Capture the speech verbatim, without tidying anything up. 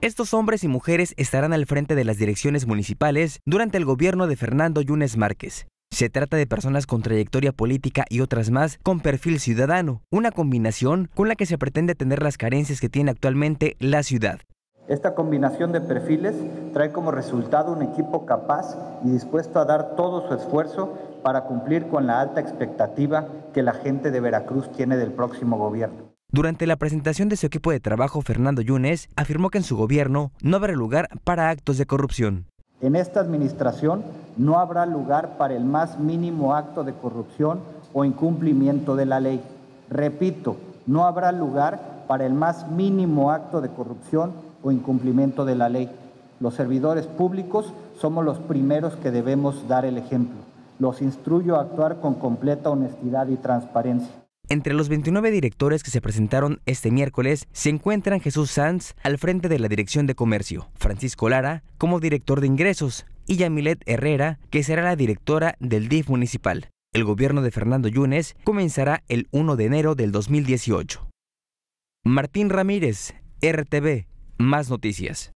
Estos hombres y mujeres estarán al frente de las direcciones municipales durante el gobierno de Fernando Yunes Márquez. Se trata de personas con trayectoria política y otras más con perfil ciudadano, una combinación con la que se pretende atender las carencias que tiene actualmente la ciudad. Esta combinación de perfiles trae como resultado un equipo capaz y dispuesto a dar todo su esfuerzo para cumplir con la alta expectativa que la gente de Veracruz tiene del próximo gobierno. Durante la presentación de su equipo de trabajo, Fernando Yunes afirmó que en su gobierno no habrá lugar para actos de corrupción. En esta administración no habrá lugar para el más mínimo acto de corrupción o incumplimiento de la ley. Repito, no habrá lugar para el más mínimo acto de corrupción o incumplimiento de la ley. Los servidores públicos somos los primeros que debemos dar el ejemplo. Los instruyo a actuar con completa honestidad y transparencia. Entre los veintinueve directores que se presentaron este miércoles se encuentran Jesús Sanz al frente de la Dirección de Comercio, Francisco Lara como director de Ingresos y Yamilet Herrera, que será la directora del D I F municipal. El gobierno de Fernando Yunes comenzará el primero de enero del dos mil dieciocho. Martín Ramírez, R T V, Más Noticias.